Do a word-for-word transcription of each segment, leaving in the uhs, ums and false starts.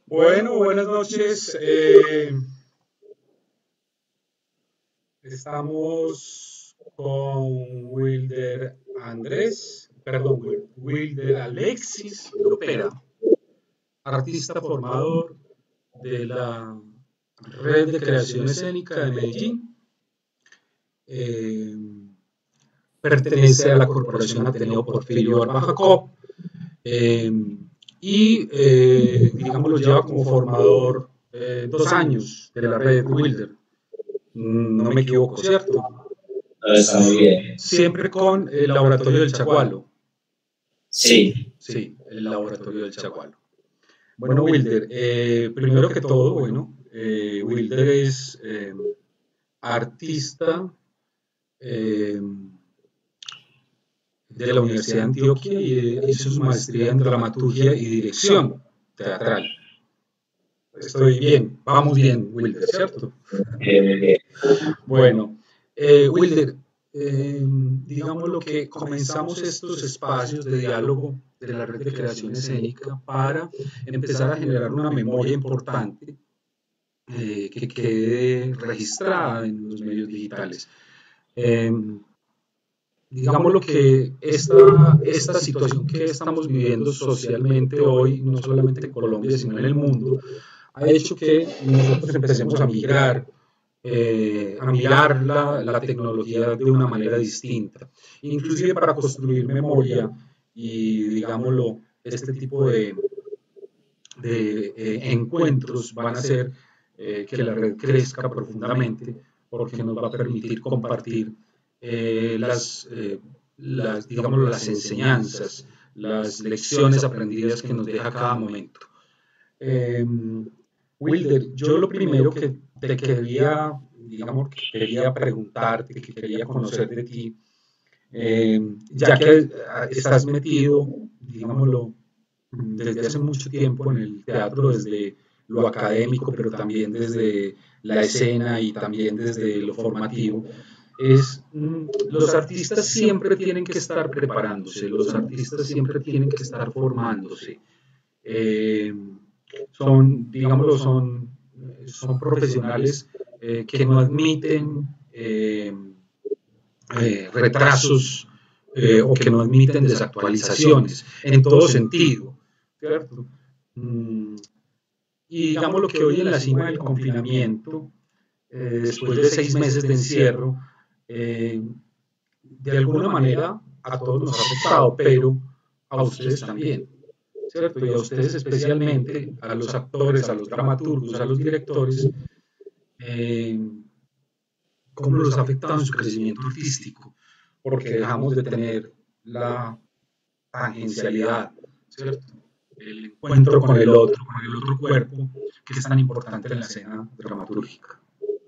Bueno, buenas noches. Eh, estamos con Wilder Andrés, perdón, Wil- Wilder Alexis Lopera, artista formador de la Red de Creación Escénica de Medellín. Eh, Pertenece a la Corporación Ateneo Porfirio Barba Jacob eh, y, eh, digamos, lo lleva como formador eh, dos años de la red Wilder. No me equivoco, ¿cierto? No, está muy bien. Siempre con el laboratorio del Chagualo. Sí, Sí, el laboratorio del Chagualo. Bueno, Wilder, eh, primero que todo, bueno, eh, Wilder es eh, artista eh, de la Universidad de Antioquia y eh, hizo su maestría en dramaturgia y dirección teatral. Estoy bien, vamos bien, Wilder, ¿cierto? eh, Bueno, eh, Wilder, eh, digamos lo que comenzamos estos espacios de diálogo de la red de creación escénica para empezar a generar una memoria importante eh, que quede registrada en los medios digitales. Eh, digamos lo que esta, esta situación que estamos viviendo socialmente hoy, no solamente en Colombia, sino en el mundo, ha hecho que nosotros empecemos a migrar eh, a mirar la, la, tecnología de una manera distinta, inclusive para construir memoria y, digámoslo, este tipo de, de eh, encuentros van a hacer eh, que la red crezca profundamente porque nos va a permitir compartir eh, las, eh, las, digámoslo, las enseñanzas, las lecciones aprendidas que nos deja cada momento. Eh, Wilder, yo lo primero que te quería, digamos, que quería preguntarte, que quería conocer de ti, eh, ya que estás metido, digámoslo, desde hace mucho tiempo en el teatro, desde lo académico, pero también desde la escena y también desde lo formativo, es mm, los artistas siempre tienen que estar preparándose, los artistas siempre tienen que estar formándose. Eh, son, digámoslo, son, son profesionales eh, que no admiten eh, eh, retrasos eh, o que no admiten desactualizaciones en todo sentido, ¿cierto? Mm, y digamos lo que hoy en la cima del confinamiento, eh, después de seis meses de encierro, eh, de alguna manera a todos nos ha afectado, pero a ustedes también, ¿cierto? Y a ustedes especialmente, a los actores, a los dramaturgos, a los directores, eh, cómo los ha afectado en su crecimiento artístico, porque dejamos de tener la tangencialidad, ¿cierto? El encuentro con el otro, con el otro cuerpo, que es tan importante en la escena dramatúrgica.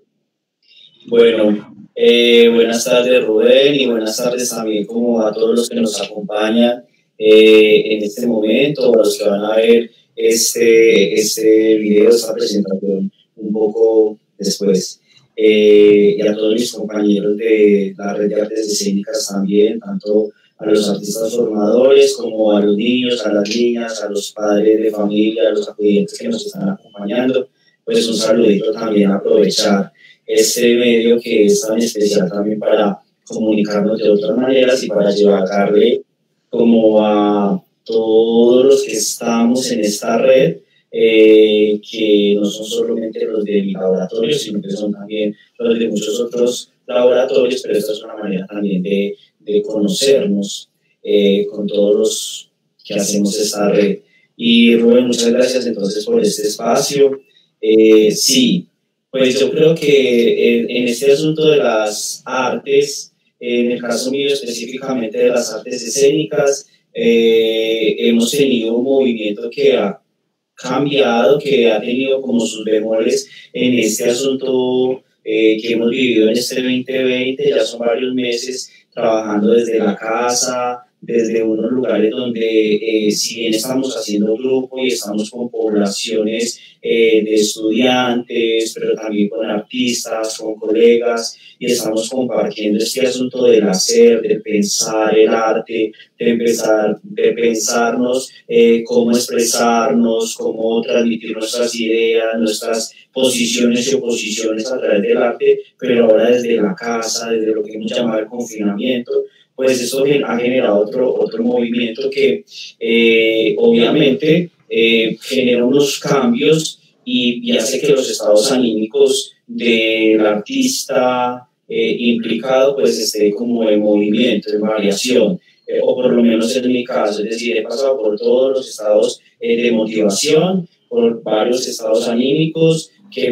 bueno, eh, buenas tardes Rubén y buenas tardes también como a todos los que nos acompañan eh, en este momento, a los que van a ver este, este video, esta presentación un poco después. Eh, y a todos mis compañeros de la red de artes escénicas también, tanto a los artistas formadores como a los niños, a las niñas, a los padres de familia, a los acudientes que nos están acompañando, pues un saludito también, aprovechar este medio que es tan especial también para comunicarnos de otras maneras y para llevarle como a todos los que estamos en esta red, eh, que no son solamente los de mi laboratorio, sino que son también los de muchos otros laboratorios, pero esta es una manera también de, de conocernos eh, con todos los que hacemos esta red. Y Rubén, muchas gracias entonces por este espacio. Eh, sí, pues yo creo que en, en este asunto de las artes, en el caso mío específicamente de las artes escénicas, eh, hemos tenido un movimiento que ha cambiado, que ha tenido como sus bemoles en este asunto eh, que hemos vivido en este veinte veinte, ya son varios meses trabajando desde la casa, desde unos lugares donde eh, si bien estamos haciendo grupo y estamos con poblaciones eh, de estudiantes, pero también con artistas, con colegas, y estamos compartiendo este asunto del hacer, de pensar el arte, de, empezar, de pensarnos eh, cómo expresarnos, cómo transmitir nuestras ideas, nuestras posiciones y oposiciones a través del arte, pero ahora desde la casa, desde lo que hemos llamado el confinamiento, pues eso ha generado otro, otro movimiento que eh, obviamente eh, genera unos cambios y, y hace que los estados anímicos del artista eh, implicado pues esté como en movimiento, en variación, eh, o por lo menos en mi caso, es decir, he pasado por todos los estados eh, de motivación, por varios estados anímicos que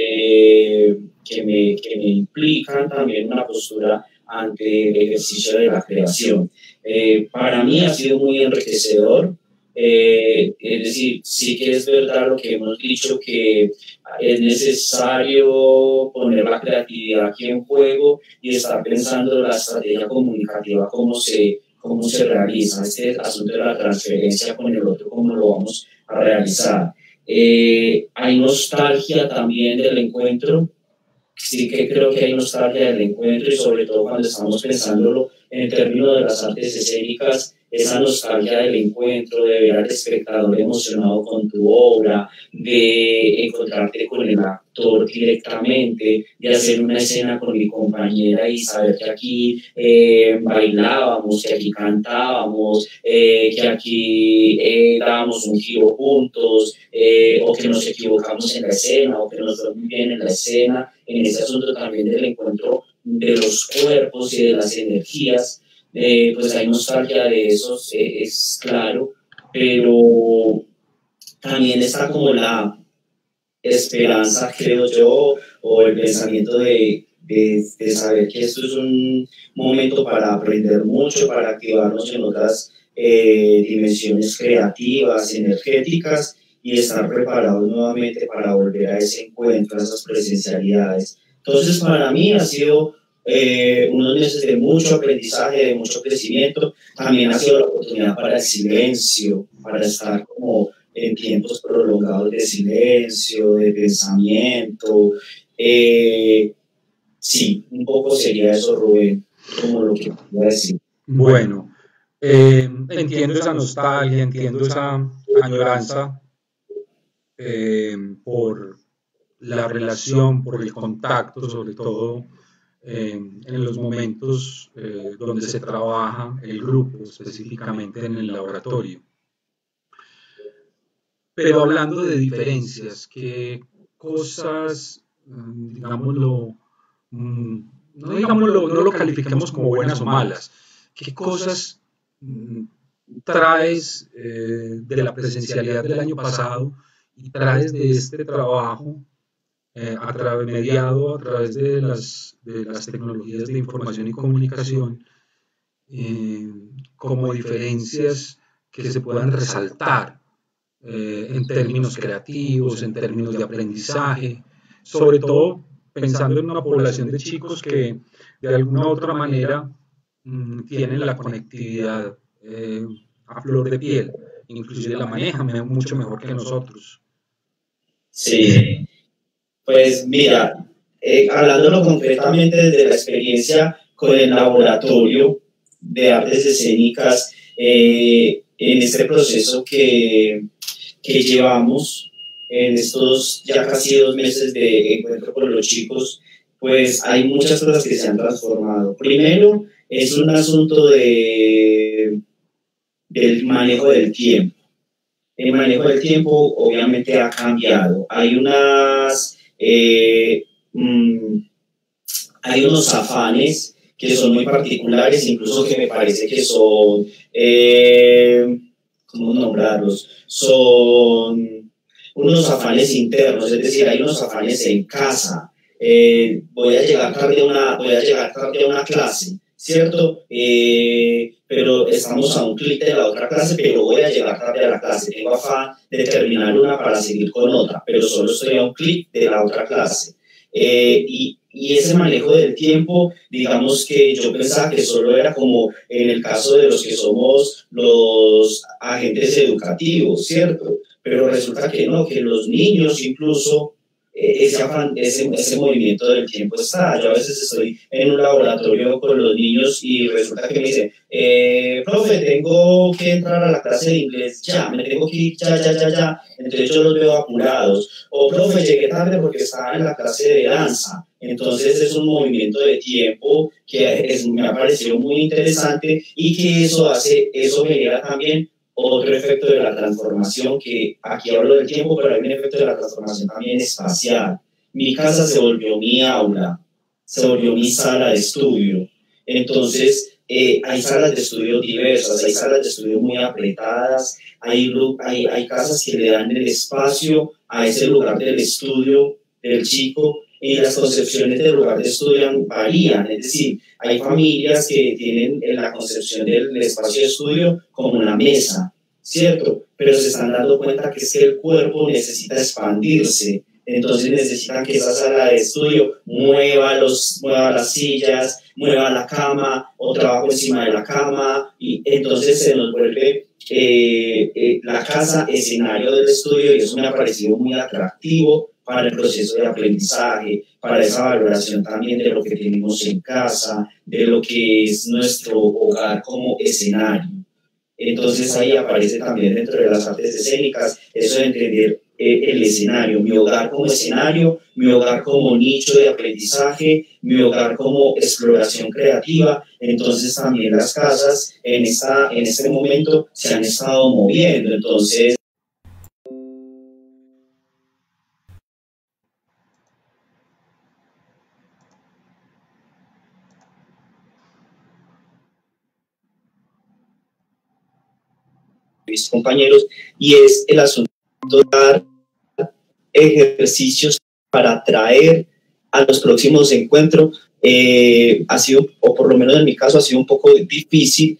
me, que me, que me implican también una postura ante el ejercicio de la creación. Eh, para mí ha sido muy enriquecedor, eh, es decir, sí que es verdad lo que hemos dicho, que es necesario poner la creatividad aquí en juego y estar pensando en la estrategia comunicativa, cómo se, cómo se realiza este asunto de la transferencia con el otro, cómo lo vamos a realizar. Eh, hay nostalgia también del encuentro. Sí que creo que hay nostalgia del encuentro y sobre todo cuando estamos pensándolo en términos de las artes escénicas, esa nostalgia del encuentro, de ver al espectador emocionado con tu obra, de encontrarte con el actor directamente, de hacer una escena con mi compañera y saber que aquí eh, bailábamos, que aquí cantábamos, eh, que aquí eh, dábamos un giro juntos, eh, o que nos equivocamos en la escena, o que nos fue muy bien en la escena, en ese asunto también del encuentro de los cuerpos y de las energías. Eh, pues hay nostalgia de eso, eh, es claro, pero también está como la esperanza, creo yo, o el pensamiento de, de, de saber que esto es un momento para aprender mucho, para activarnos en otras eh, dimensiones creativas, energéticas, y estar preparados nuevamente para volver a ese encuentro, a esas presencialidades. Entonces, para mí ha sido Eh, unos meses de mucho aprendizaje, de mucho crecimiento. También ha sido la oportunidad para el silencio, para estar como en tiempos prolongados de silencio, de pensamiento. Eh, sí, un poco sería eso, Rubén, como lo que voy a decir. Bueno, eh, entiendo esa nostalgia, entiendo esa añoranza eh, por la relación, por el contacto, sobre todo eh, en los momentos eh, donde se trabaja el grupo, específicamente en el laboratorio. Pero hablando de diferencias, ¿qué cosas, digámoslo, no digámoslo, no lo califiquemos como buenas o malas, qué cosas traes eh, de la presencialidad del año pasado y traes de este trabajo eh, a través, mediado a través de las, de las tecnologías de información y comunicación, eh, como diferencias que se puedan resaltar eh, en términos creativos, en términos de aprendizaje, sobre todo pensando en una población de chicos que de alguna u otra manera mmm, tienen la conectividad eh, a flor de piel, inclusive la manejan mucho mejor que nosotros. Sí, pues mira, eh, hablándolo concretamente desde la experiencia con el laboratorio de artes escénicas, eh, en este proceso que, que llevamos, en estos ya casi dos meses de encuentro con los chicos, pues hay muchas cosas que se han transformado. Primero, es un asunto de, del manejo del tiempo. El manejo del tiempo obviamente ha cambiado. Hay unas... Eh, mmm, hay unos afanes que son muy particulares, incluso que me parece que son, eh, ¿cómo nombrarlos? Son unos afanes internos, es decir, hay unos afanes en casa. Eh, voy a llegar tarde a una, voy a llegar tarde a una clase, ¿cierto? Eh, pero estamos a un clic de la otra clase, pero voy a llegar tarde a la clase. Tengo afán de terminar una para seguir con otra, pero solo estoy a un clic de la otra clase. Eh, y y ese manejo del tiempo, digamos que yo pensaba que solo era como en el caso de los que somos los agentes educativos, ¿cierto? Pero resulta que no, que los niños incluso eh, ese, afán, ese, ese movimiento del tiempo está. Yo a veces estoy en un laboratorio con los niños y resulta que me dicen, eh, profe, tengo que entrar a la clase de inglés ya, me tengo que ir ya, ya, ya, ya. Entonces yo los veo apurados. O profe, llegué tarde porque estaba en la clase de danza. Entonces es un movimiento de tiempo que es, me ha parecido muy interesante y que eso hace, eso genera también otro efecto de la transformación, que aquí hablo del tiempo, pero hay un efecto de la transformación también espacial. Mi casa se volvió mi aula, se volvió mi sala de estudio. Entonces, eh, hay salas de estudio diversas, hay salas de estudio muy apretadas, hay, hay, hay casas que le dan el espacio a ese lugar del estudio del chico, y las concepciones del lugar de estudio varían, es decir, hay familias que tienen la concepción del espacio de estudio como una mesa, ¿cierto? Pero se están dando cuenta que es que el cuerpo necesita expandirse, entonces necesitan que esa sala de estudio mueva, los, mueva las sillas, mueva la cama o trabajo encima de la cama, y entonces se nos vuelve eh, eh, la casa escenario del estudio, y eso me ha parecido muy atractivo para el proceso de aprendizaje, para esa valoración también de lo que tenemos en casa, de lo que es nuestro hogar como escenario. Entonces ahí aparece también dentro de las artes escénicas eso de entender eh, el escenario, mi hogar como escenario, mi hogar como nicho de aprendizaje, mi hogar como exploración creativa. Entonces también las casas en, esta, en este momento se han estado moviendo. Entonces, mis compañeros, y es el asunto de dar ejercicios para atraer a los próximos encuentros. Eh, ha sido, o por lo menos en mi caso, ha sido un poco difícil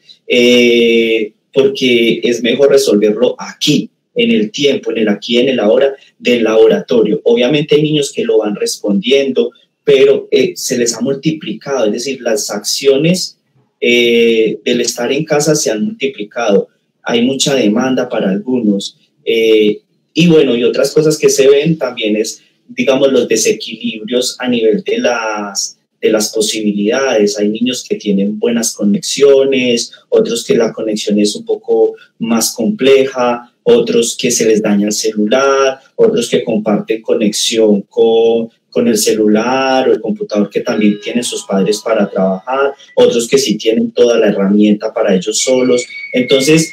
eh, porque es mejor resolverlo aquí, en el tiempo, en el aquí, en el ahora del laboratorio. Obviamente hay niños que lo van respondiendo, pero eh, se les ha multiplicado, es decir, las acciones eh, del estar en casa se han multiplicado. Hay mucha demanda para algunos. Eh, y bueno, y otras cosas que se ven también es, digamos, los desequilibrios a nivel de las, de las posibilidades. Hay niños que tienen buenas conexiones, otros que la conexión es un poco más compleja, otros que se les daña el celular, otros que comparten conexión con, con el celular o el computador que también tienen sus padres para trabajar, otros que sí tienen toda la herramienta para ellos solos. Entonces,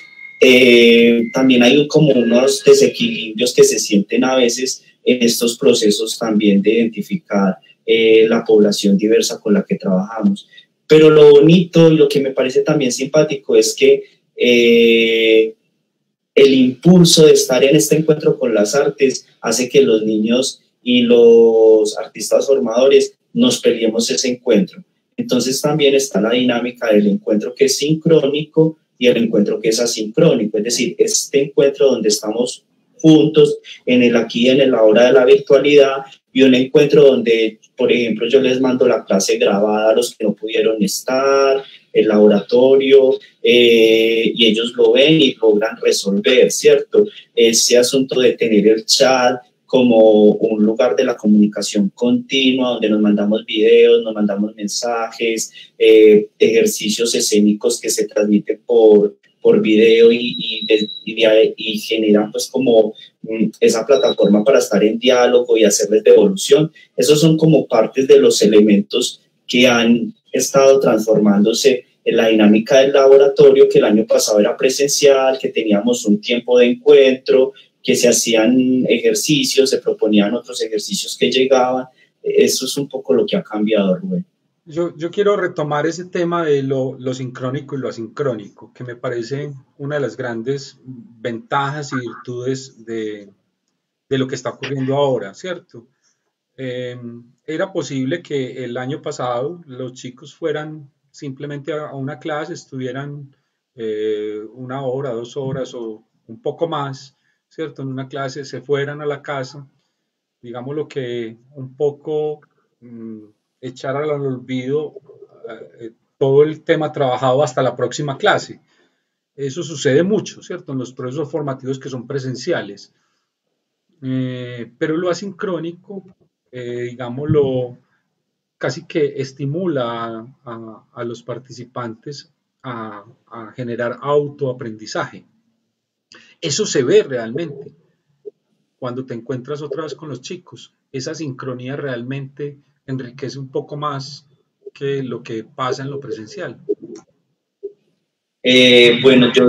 Eh, también hay como unos desequilibrios que se sienten a veces en estos procesos también de identificar eh, la población diversa con la que trabajamos. Pero lo bonito y lo que me parece también simpático es que eh, el impulso de estar en este encuentro con las artes hace que los niños y los artistas formadores nos peleemos ese encuentro. Entonces también está la dinámica del encuentro que es sincrónico y el encuentro que es asincrónico, es decir, este encuentro donde estamos juntos en el aquí y en el ahora de la virtualidad, y un encuentro donde, por ejemplo, yo les mando la clase grabada a los que no pudieron estar, el laboratorio, eh, y ellos lo ven y logran resolver, ¿cierto? Ese asunto de tener el chat como un lugar de la comunicación continua, donde nos mandamos videos, nos mandamos mensajes, eh, ejercicios escénicos que se transmiten por, por video y, y, de, y, de, y generan pues como mm, esa plataforma para estar en diálogo y hacerles devolución. Esos son como partes de los elementos que han estado transformándose en la dinámica del laboratorio, que el año pasado era presencial, que teníamos un tiempo de encuentro, que se hacían ejercicios, se proponían otros ejercicios que llegaban. Eso es un poco lo que ha cambiado, Rubén. Yo, yo quiero retomar ese tema de lo, lo sincrónico y lo asincrónico, que me parece una de las grandes ventajas y virtudes de, de lo que está ocurriendo ahora, ¿cierto? Eh, era posible que el año pasado los chicos fueran simplemente a, a una clase, estuvieran eh, una hora, dos horas o un poco más, ¿cierto? En una clase, se fueran a la casa, digamos lo que un poco mmm, echar al olvido eh, todo el tema trabajado hasta la próxima clase. Eso sucede mucho, ¿cierto? En los procesos formativos que son presenciales. Eh, pero lo asincrónico, eh, digámoslo, casi que estimula a, a los participantes a, a generar autoaprendizaje. Eso se ve realmente cuando te encuentras otra vez con los chicos. Esa sincronía realmente enriquece un poco más que lo que pasa en lo presencial. Eh, bueno, yo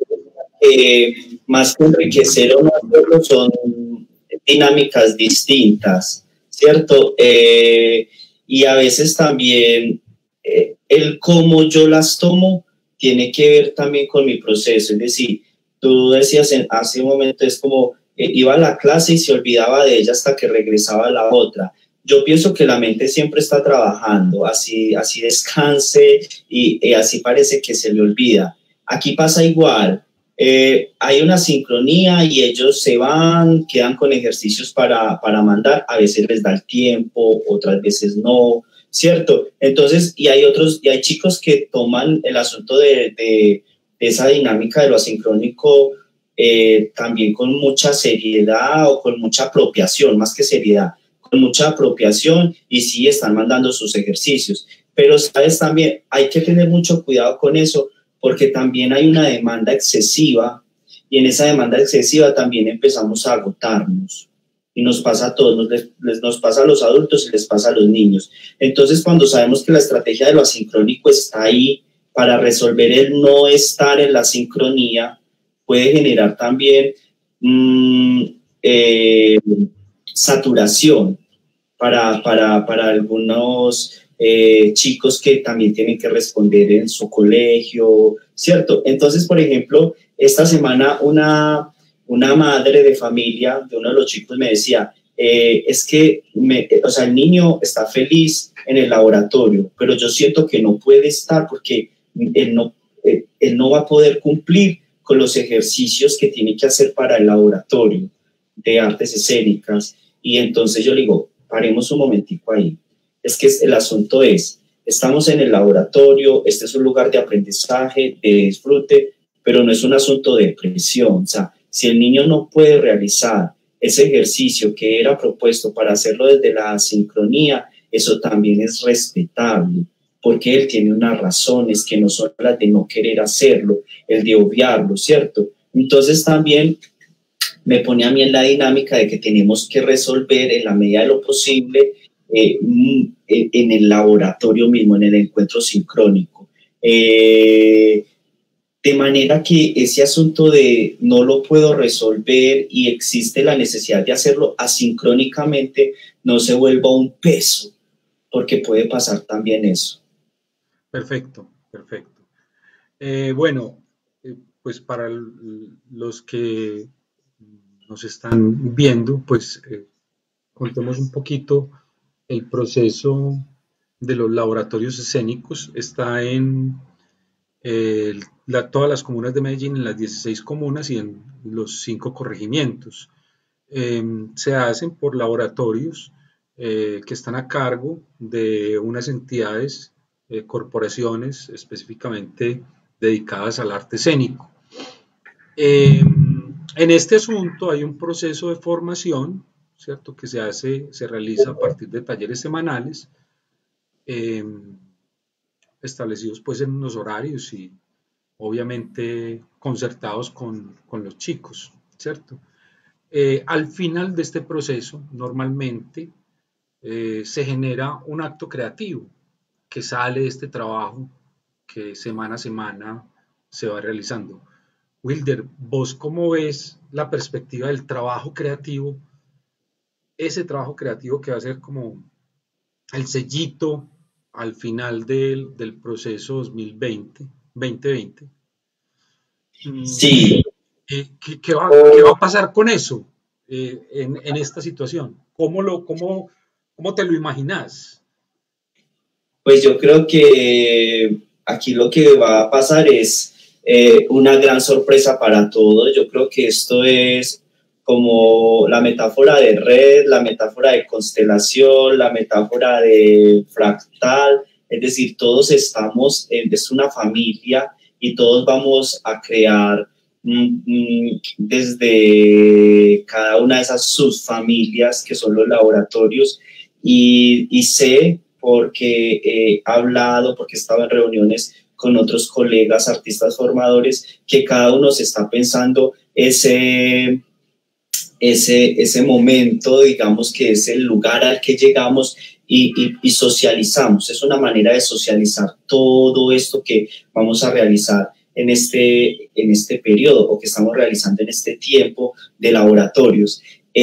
eh, más que enriquecer o no hacerlo, son dinámicas distintas, ¿cierto? Eh, y a veces también eh, el cómo yo las tomo tiene que ver también con mi proceso. Es decir, tú decías en, hace un momento, es como eh, iba a la clase y se olvidaba de ella hasta que regresaba a la otra. Yo pienso que la mente siempre está trabajando, así, así descanse y, y así parece que se le olvida. Aquí pasa igual. Eh, hay una sincronía y ellos se van, quedan con ejercicios para, para mandar, a veces les da el tiempo, otras veces no, ¿cierto? Entonces, y hay otros, y hay chicos que toman el asunto de, de, de esa dinámica de lo asincrónico eh, también con mucha seriedad o con mucha apropiación, más que seriedad, con mucha apropiación y sí están mandando sus ejercicios. Pero, ¿sabes? También hay que tener mucho cuidado con eso, porque también hay una demanda excesiva y en esa demanda excesiva también empezamos a agotarnos y nos pasa a todos, nos, les, nos pasa a los adultos y les pasa a los niños. Entonces, cuando sabemos que la estrategia de lo asincrónico está ahí para resolver el no estar en la sincronía, puede generar también mmm, eh, saturación para, para, para algunos Eh, chicos que también tienen que responder en su colegio, ¿cierto? Entonces, por ejemplo, esta semana una, una madre de familia de uno de los chicos me decía, eh, es que, me, o sea, el niño está feliz en el laboratorio, pero yo siento que no puede estar porque él no, él, él no va a poder cumplir con los ejercicios que tiene que hacer para el laboratorio de artes escénicas. Y entonces yo le digo, paremos un momentico ahí. Es que el asunto es, estamos en el laboratorio, este es un lugar de aprendizaje, de disfrute, pero no es un asunto de presión. O sea, si el niño no puede realizar ese ejercicio que era propuesto para hacerlo desde la sincronía, eso también es respetable, porque él tiene unas razones que no son las de no querer hacerlo, el de obviarlo, ¿cierto? Entonces también me pone a mí en la dinámica de que tenemos que resolver en la medida de lo posible Eh, en el laboratorio mismo, en el encuentro sincrónico. Eh, de manera que ese asunto de no lo puedo resolver y existe la necesidad de hacerlo asincrónicamente no se vuelva un peso, porque puede pasar también eso. Perfecto, perfecto. Eh, bueno, eh, pues para el, los que nos están viendo, pues eh, contemos un poquito. El proceso de los laboratorios escénicos está en eh, la, todas las comunas de Medellín, en las dieciséis comunas y en los cinco corregimientos. Eh, se hacen por laboratorios eh, que están a cargo de unas entidades, eh, corporaciones específicamente dedicadas al arte escénico. Eh, en este asunto hay un proceso de formación, ¿cierto? Que se hace, se realiza a partir de talleres semanales, eh, establecidos pues en unos horarios y obviamente concertados con, con los chicos, ¿cierto? Eh, al final de este proceso, normalmente eh, se genera un acto creativo que sale de este trabajo que semana a semana se va realizando. Wilder, ¿vos cómo ves la perspectiva del trabajo creativo? Ese trabajo creativo que va a ser como el sellito al final del, del proceso dos mil veinte, veinte veinte. Sí. ¿Qué, qué, va, ¿Qué va a pasar con eso eh, en, en esta situación? ¿Cómo, lo, cómo, ¿Cómo te lo imaginas? Pues yo creo que aquí lo que va a pasar es eh, una gran sorpresa para todos. Yo creo que esto es como la metáfora de red, la metáfora de constelación, la metáfora de fractal, es decir, todos estamos, en, es una familia y todos vamos a crear mmm, desde cada una de esas subfamilias que son los laboratorios y, y sé porque he hablado, porque he estado en reuniones con otros colegas artistas formadores, que cada uno se está pensando ese... Ese, ese momento, digamos que es el lugar al que llegamos y, y, y socializamos. Es una manera de socializar todo esto que vamos a realizar en este, en este periodo o que estamos realizando en este tiempo de laboratorios.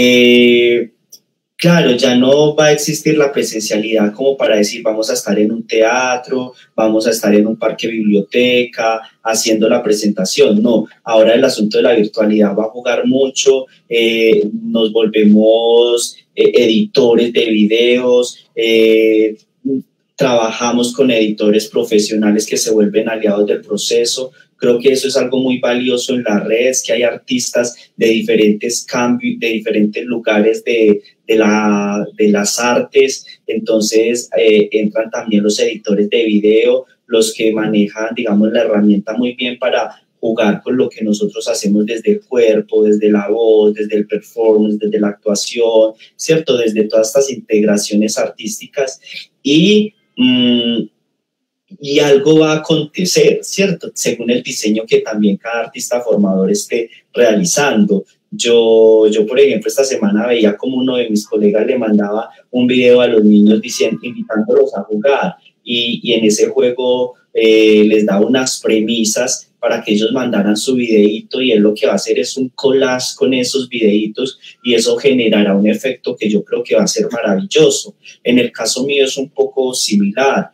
Eh, Claro, ya no va a existir la presencialidad como para decir vamos a estar en un teatro, vamos a estar en un parque biblioteca, haciendo la presentación. No, ahora el asunto de la virtualidad va a jugar mucho, eh, nos volvemos eh, editores de videos, eh, trabajamos con editores profesionales que se vuelven aliados del proceso. Creo que eso es algo muy valioso en las redes, que hay artistas de diferentes cambios, de diferentes lugares de, de, la, de las artes. Entonces eh, entran también los editores de video, los que manejan, digamos, la herramienta muy bien para jugar con lo que nosotros hacemos desde el cuerpo, desde la voz, desde el performance, desde la actuación, ¿cierto? Desde todas estas integraciones artísticas y... Mmm, y algo va a acontecer, ¿cierto? Según el diseño que también cada artista formador esté realizando. Yo, yo, por ejemplo, esta semana veía como uno de mis colegas le mandaba un video a los niños diciendo, invitándolos a jugar y, y en ese juego eh, les da unas premisas para que ellos mandaran su videíto y él lo que va a hacer es un collage con esos videitos y eso generará un efecto que yo creo que va a ser maravilloso. En el caso mío es un poco similar.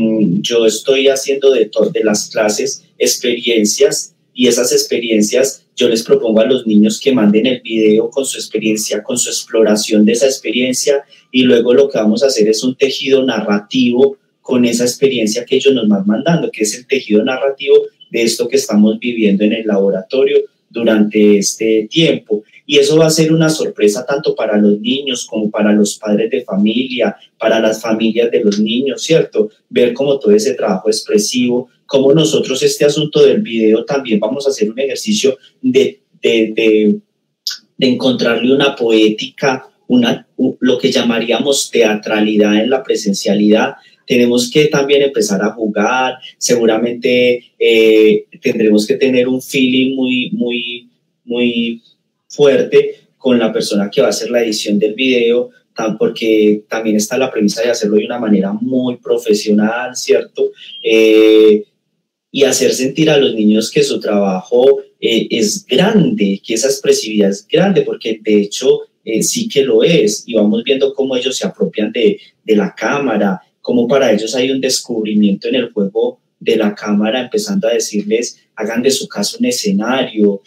Yo estoy haciendo de, de las clases experiencias y esas experiencias yo les propongo a los niños que manden el video con su experiencia, con su exploración de esa experiencia y luego lo que vamos a hacer es un tejido narrativo con esa experiencia que ellos nos van mandando, que es el tejido narrativo de esto que estamos viviendo en el laboratorio durante este tiempo. Y eso va a ser una sorpresa tanto para los niños como para los padres de familia, para las familias de los niños, ¿cierto? Ver cómo todo ese trabajo expresivo, cómo nosotros este asunto del video también vamos a hacer un ejercicio de, de, de, de encontrarle una poética, una, lo que llamaríamos teatralidad en la presencialidad. Tenemos que también empezar a jugar, seguramente eh, tendremos que tener un feeling muy, muy, muy fuerte con la persona que va a hacer la edición del video, porque también está la premisa de hacerlo de una manera muy profesional, ¿cierto? Eh, y hacer sentir a los niños que su trabajo eh, es grande, que esa expresividad es grande, porque de hecho eh, sí que lo es, y vamos viendo cómo ellos se apropian de, de la cámara, cómo para ellos hay un descubrimiento en el juego de la cámara, empezando a decirles, hagan de su casa un escenario,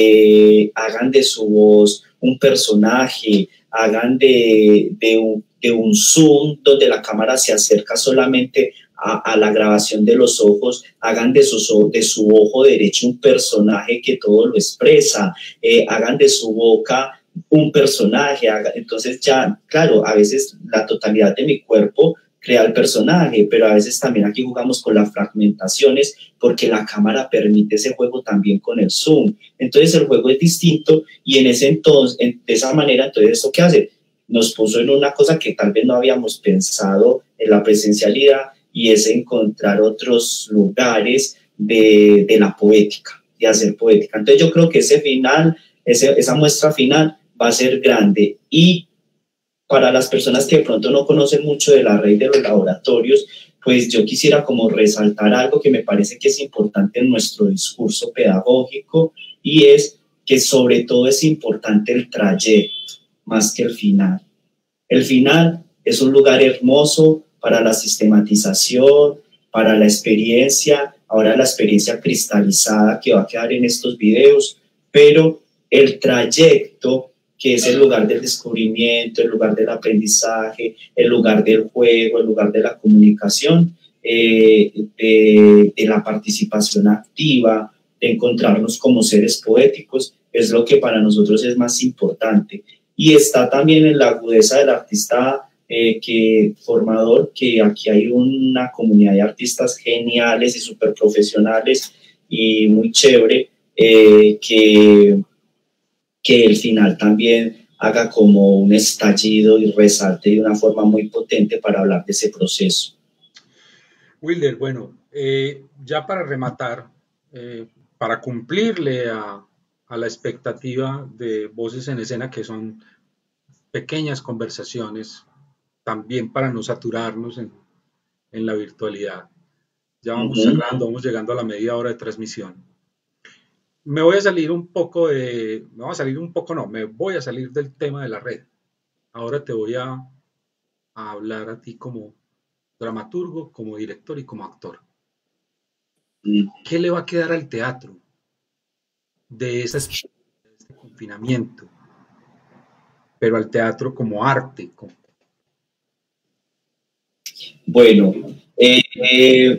eh, hagan de su voz un personaje, hagan de, de, un, de un zoom donde la cámara se acerca solamente a, a la grabación de los ojos, hagan de su, de su ojo derecho un personaje que todo lo expresa, eh, hagan de su boca un personaje, hagan, entonces ya, claro, a veces la totalidad de mi cuerpo crea el personaje, pero a veces también aquí jugamos con las fragmentaciones porque la cámara permite ese juego también con el zoom. Entonces el juego es distinto y en ese entonces, en, de esa manera, entonces ¿esto qué hace? Nos puso en una cosa que tal vez no habíamos pensado en la presencialidad y es encontrar otros lugares de, de la poética, de hacer poética. Entonces yo creo que ese final, ese, esa muestra final va a ser grande y para las personas que de pronto no conocen mucho de la red de los laboratorios, pues yo quisiera como resaltar algo que me parece que es importante en nuestro discurso pedagógico y es que sobre todo es importante el trayecto más que el final. El final es un lugar hermoso para la sistematización, para la experiencia, ahora la experiencia cristalizada que va a quedar en estos videos, pero el trayecto que es el lugar del descubrimiento, el lugar del aprendizaje, el lugar del juego, el lugar de la comunicación, eh, de, de la participación activa, de encontrarnos como seres poéticos, es lo que para nosotros es más importante. Y está también en la agudeza del artista eh, que, formador, que aquí hay una comunidad de artistas geniales y súper profesionales y muy chévere, eh, que, que el final también haga como un estallido y resalte de una forma muy potente para hablar de ese proceso. Wilder, bueno, eh, ya para rematar, eh, para cumplirle a, a la expectativa de Voces en Escena, que son pequeñas conversaciones, también para no saturarnos en, en la virtualidad. Ya vamos Uh-huh. cerrando, vamos llegando a la media hora de transmisión. Me voy a salir un poco de, me voy a salir un poco, no, me voy a salir del tema de la red. Ahora te voy a, a hablar a ti como dramaturgo, como director y como actor. Uh-huh. ¿Qué le va a quedar al teatro de, esa, de este confinamiento? Pero al teatro como arte. Como... Bueno, eh, eh,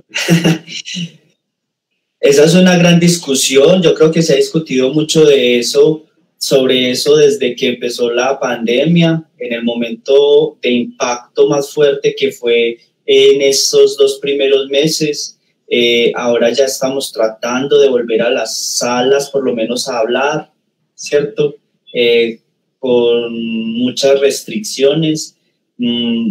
esa es una gran discusión. Yo creo que se ha discutido mucho de eso, sobre eso desde que empezó la pandemia, en el momento de impacto más fuerte que fue en esos dos primeros meses. Eh, ahora ya estamos tratando de volver a las salas, por lo menos a hablar, ¿cierto? Eh, con muchas restricciones. Mm,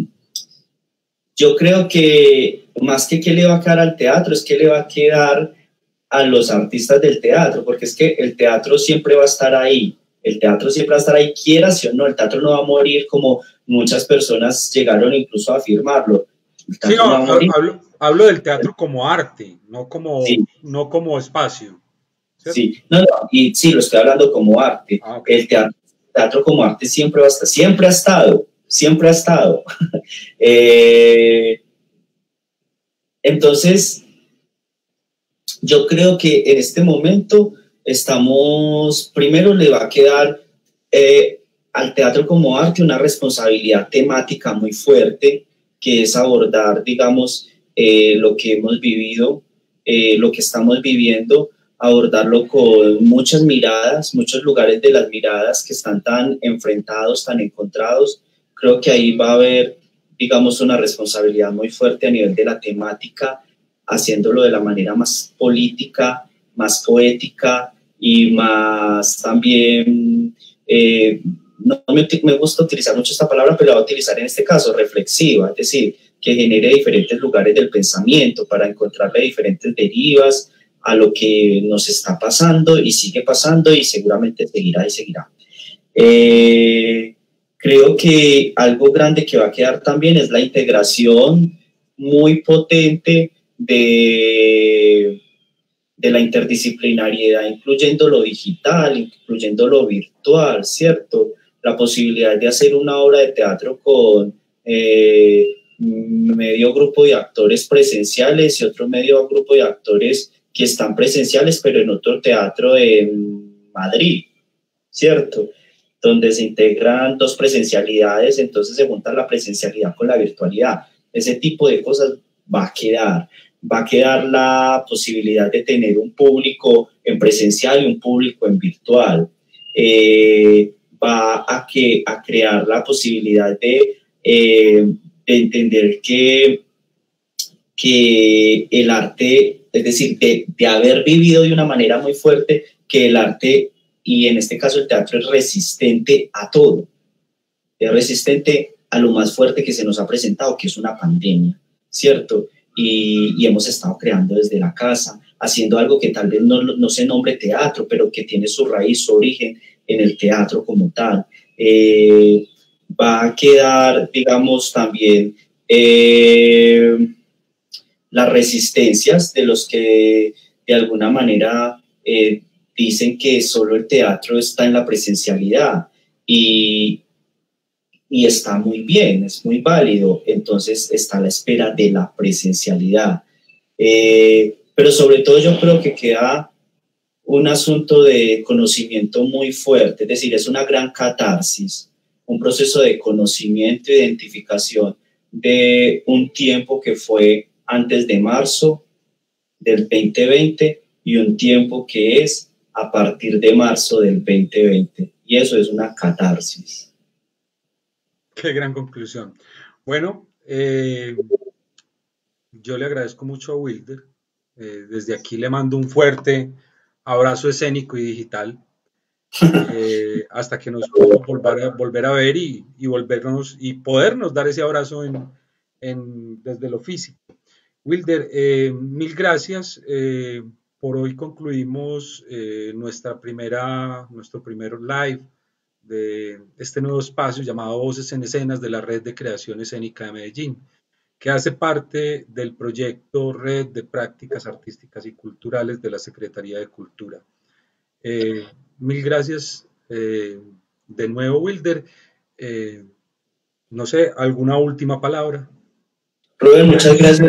yo creo que más que qué le va a quedar al teatro, es que le va a quedar a los artistas del teatro, porque es que el teatro siempre va a estar ahí, el teatro siempre va a estar ahí, quieras o no, el teatro no va a morir como muchas personas llegaron incluso a afirmarlo. El Sí, teatro no, no va a morir. hablo, hablo del teatro como arte, no como, Sí, no como espacio, ¿cierto? sí, no, no, y sí, lo estoy hablando como arte. Ah, ok. El teatro, teatro como arte siempre va a estar, siempre ha estado, siempre ha estado. eh, entonces, yo creo que en este momento estamos, primero le va a quedar eh, al teatro como arte una responsabilidad temática muy fuerte, que es abordar, digamos, eh, lo que hemos vivido, eh, lo que estamos viviendo, abordarlo con muchas miradas, muchos lugares de las miradas que están tan enfrentados, tan encontrados. Creo que ahí va a haber, digamos, una responsabilidad muy fuerte a nivel de la temática, haciéndolo de la manera más política, más poética y más también, eh, no me, me gusta utilizar mucho esta palabra, pero la voy a utilizar en este caso, reflexiva, es decir, que genere diferentes lugares del pensamiento para encontrarle diferentes derivas a lo que nos está pasando y sigue pasando y seguramente seguirá y seguirá. Eh, creo que algo grande que va a quedar también es la integración muy potente de, de la interdisciplinariedad, incluyendo lo digital, incluyendo lo virtual, ¿cierto? La posibilidad de hacer una obra de teatro con eh, medio grupo de actores presenciales y otro medio grupo de actores que están presenciales, pero en otro teatro en Madrid, ¿cierto? Donde se integran dos presencialidades, entonces se junta la presencialidad con la virtualidad. Ese tipo de cosas va a quedar. Va a quedar la posibilidad de tener un público en presencial y un público en virtual. Eh, va a, que, a crear la posibilidad de, eh, de entender que, que el arte, es decir, de, de haber vivido de una manera muy fuerte, que el arte, y en este caso el teatro, es resistente a todo. Es resistente a lo más fuerte que se nos ha presentado, que es una pandemia, ¿cierto? Y, y hemos estado creando desde la casa, haciendo algo que tal vez no, no se nombre teatro, pero que tiene su raíz, su origen en el teatro como tal. Eh, va a quedar, digamos, también eh, las resistencias de los que de alguna manera eh, dicen que solo el teatro está en la presencialidad y, y está muy bien, es muy válido, entonces está a la espera de la presencialidad. Eh, pero sobre todo yo creo que queda un asunto de conocimiento muy fuerte, es decir, es una gran catarsis, un proceso de conocimiento e identificación de un tiempo que fue antes de marzo del veinte veinte y un tiempo que es a partir de marzo del veinte veinte. Y eso es una catarsis. Qué gran conclusión. Bueno, eh, yo le agradezco mucho a Wilder. Eh, desde aquí le mando un fuerte abrazo escénico y digital. Eh, hasta que nos podamos volver a, volver a ver y, y, volvernos y podernos dar ese abrazo en, en, desde lo físico. Wilder, eh, mil gracias. Eh, por hoy concluimos eh, nuestra primera, nuestro primer live de este nuevo espacio llamado Voces en Escenas de la Red de Creación Escénica de Medellín, que hace parte del proyecto Red de Prácticas Artísticas y Culturales de la Secretaría de Cultura. Eh, mil gracias eh, de nuevo, Wilder. Eh, no sé, ¿alguna última palabra? Rubén, muchas gracias.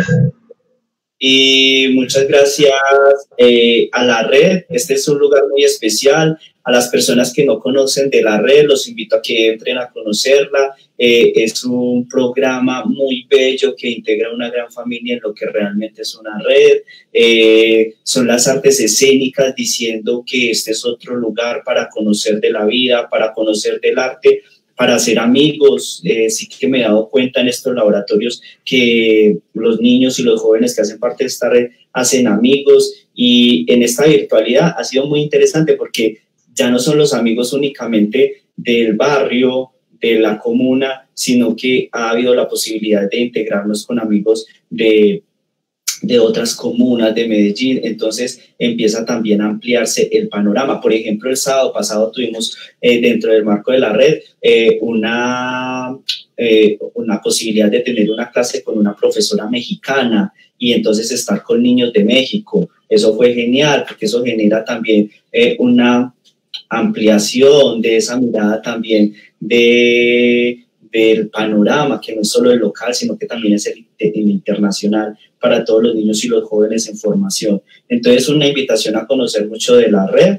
Y muchas gracias eh, a la red. Este es un lugar muy especial. A las personas que no conocen de la red, los invito a que entren a conocerla. Eh, es un programa muy bello que integra una gran familia en lo que realmente es una red. Eh, son las artes escénicas diciendo que este es otro lugar para conocer de la vida, para conocer del arte, para hacer amigos. Eh, sí que me he dado cuenta en estos laboratorios que los niños y los jóvenes que hacen parte de esta red hacen amigos, y en esta virtualidad ha sido muy interesante porque ya no son los amigos únicamente del barrio, de la comuna, sino que ha habido la posibilidad de integrarnos con amigos de de otras comunas de Medellín. Entonces empieza también a ampliarse el panorama. Por ejemplo, el sábado pasado tuvimos eh, dentro del marco de la red eh, una, eh, una posibilidad de tener una clase con una profesora mexicana y entonces estar con niños de México. Eso fue genial porque eso genera también eh, una ampliación de esa mirada también de del panorama, que no es solo el local, sino que también es el, el internacional para todos los niños y los jóvenes en formación. Entonces, una invitación a conocer mucho de la red,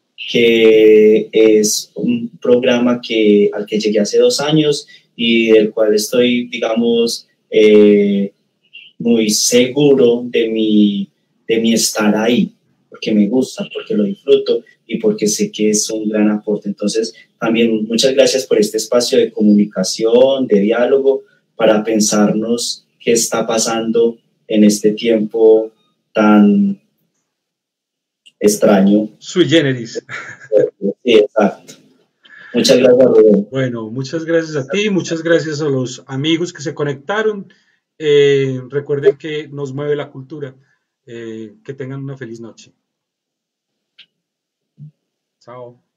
que es un programa que, al que llegué hace dos años y del cual estoy, digamos, eh, muy seguro de mi, de mi estar ahí, porque me gusta, porque lo disfruto y porque sé que es un gran aporte. Entonces, también muchas gracias por este espacio de comunicación, de diálogo, para pensarnos qué está pasando en este tiempo tan extraño. Sui generis. Sí, exacto. Muchas gracias, Rubén. Bueno, muchas gracias a ti, muchas gracias a los amigos que se conectaron. Eh, recuerden que nos mueve la cultura. Eh, que tengan una feliz noche. Chao.